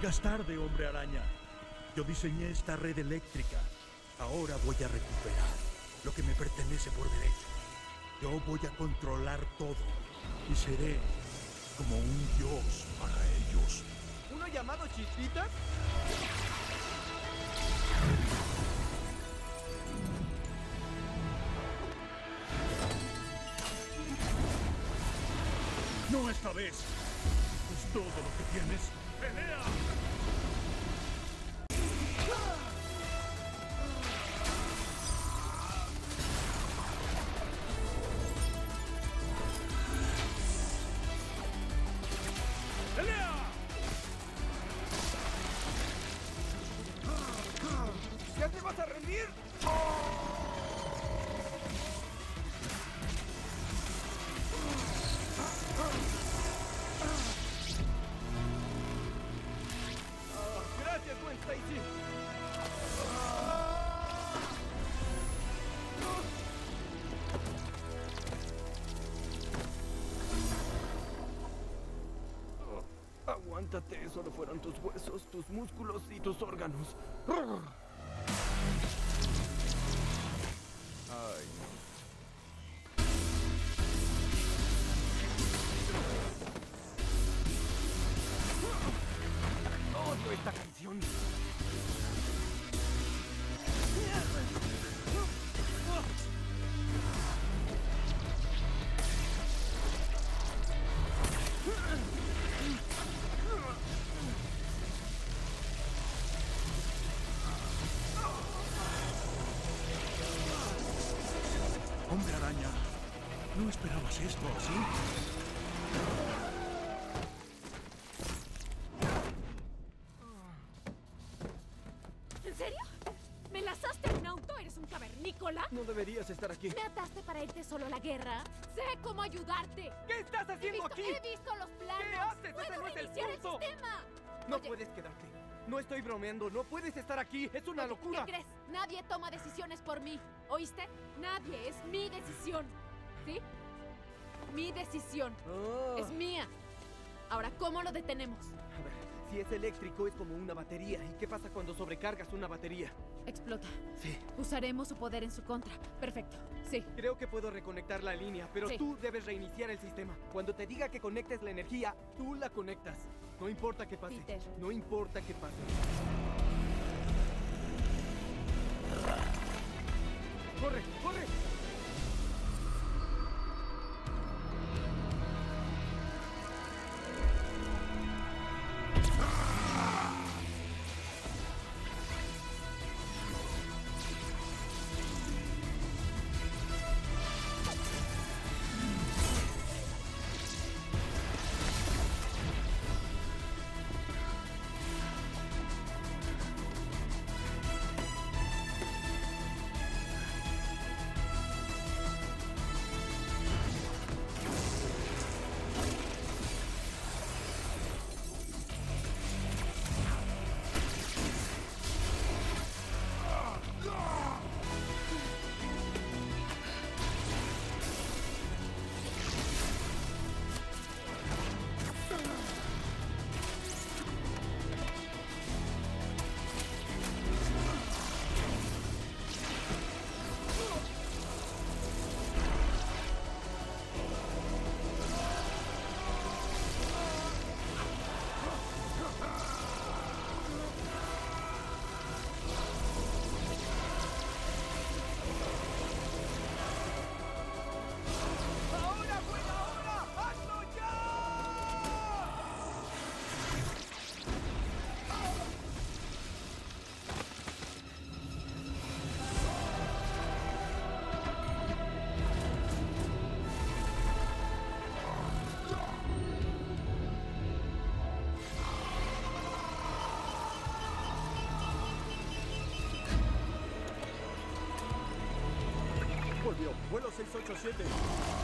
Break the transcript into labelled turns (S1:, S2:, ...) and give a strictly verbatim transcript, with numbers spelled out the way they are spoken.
S1: Llegas tarde, Hombre Araña. Yo diseñé esta red eléctrica. Ahora voy a recuperar lo que me pertenece por derecho. Yo voy a controlar todo y seré como un dios para ellos.
S2: ¿Uno llamado Chispita?
S1: No esta vez. Es todo lo que tienes. ¡Pelea! ¡Pelea!
S2: ¿Ya te vas a rendir? Gracias, Gwen Stacy. Aguántate, solo fueron tus huesos, tus músculos y tus órganos. Ay, no. Odio esta canción.
S1: Hombre Araña, ¿no esperabas esto así?
S3: ¿En serio? ¿Me lanzaste en un auto? ¿Eres un cavernícola?
S2: No deberías estar aquí.
S3: ¿Me ataste para irte solo a la guerra? ¡Sé cómo ayudarte!
S2: ¿Qué estás
S3: He
S2: haciendo
S3: visto,
S2: aquí?
S3: he visto los planos.
S2: ¿Qué haces?
S3: ¡Puedo
S2: Ese no es el
S3: reiniciar el,
S2: punto.
S3: sistema!
S2: No
S3: Oye,
S2: puedes quedarte. No estoy bromeando. No puedes estar aquí. Es una
S3: oye,
S2: locura.
S3: ¿Qué crees? Nadie toma decisiones por mí. ¿Oíste? Nadie. Es mi decisión. ¿Sí? Mi decisión.
S2: Oh.
S3: Es mía. Ahora, ¿cómo lo detenemos?
S2: A ver, si es eléctrico es como una batería. ¿Y qué pasa cuando sobrecargas una batería?
S3: Explota.
S2: Sí.
S3: Usaremos su poder en su contra. Perfecto. Sí.
S2: Creo que puedo reconectar la línea, pero
S3: Sí.
S2: tú debes reiniciar el sistema. Cuando te diga que conectes la energía, tú la conectas. No importa qué pase.
S3: Peter.
S2: No importa qué pase. ¡Corre! ¡Corre! ¡Ahora, buena hora! ¡Hazlo ya!
S1: Volvió. Vuelo seiscientos ochenta y siete.